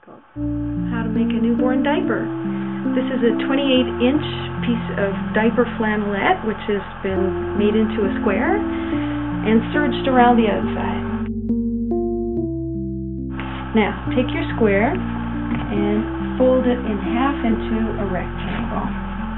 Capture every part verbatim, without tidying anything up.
called How to Make a Newborn Diaper. This is a twenty-eight inch piece of diaper flannelette which has been made into a square and serged around the outside. Now, take your square and fold it in half into a rectangle.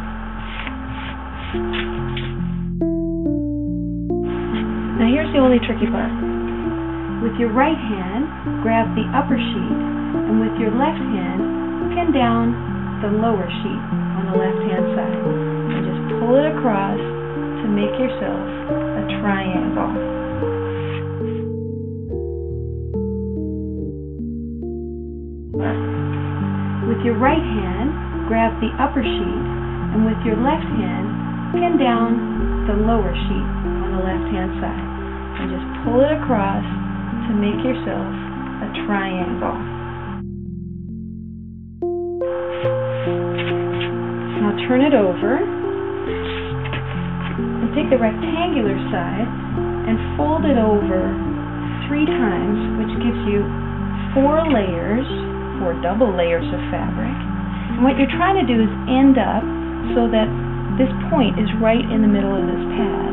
Now here's the only tricky part. With your right hand, grab the upper sheet, and with your left hand, pin down the lower sheet on the left-hand side, and just pull it across to make yourself a triangle. With your right hand, grab the upper sheet, and with your left hand, pin down the lower sheet on the left-hand side, and just pull it across to make yourself a triangle. Now turn it over and take the rectangular side and fold it over three times, which gives you four layers, four double layers of fabric. And what you're trying to do is end up so that this point is right in the middle of this pad.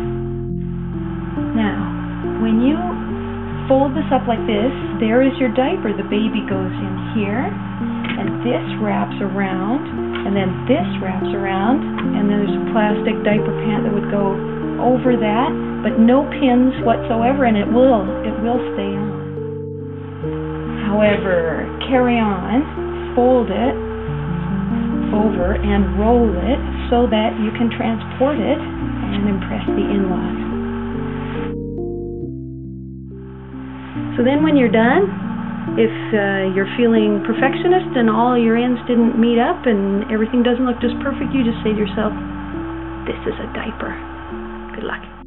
Now, when you fold this up like this, there is your diaper. The baby goes in here, and this wraps around, and then this wraps around, and then there's a plastic diaper pant that would go over that, but no pins whatsoever, and it will, it will stay on. However, carry on, fold it over and roll it so that you can transport it and impress the in-laws. So then when you're done, if uh, you're feeling perfectionist and all your ends didn't meet up and everything doesn't look just perfect, you just say to yourself, this is a diaper. Good luck.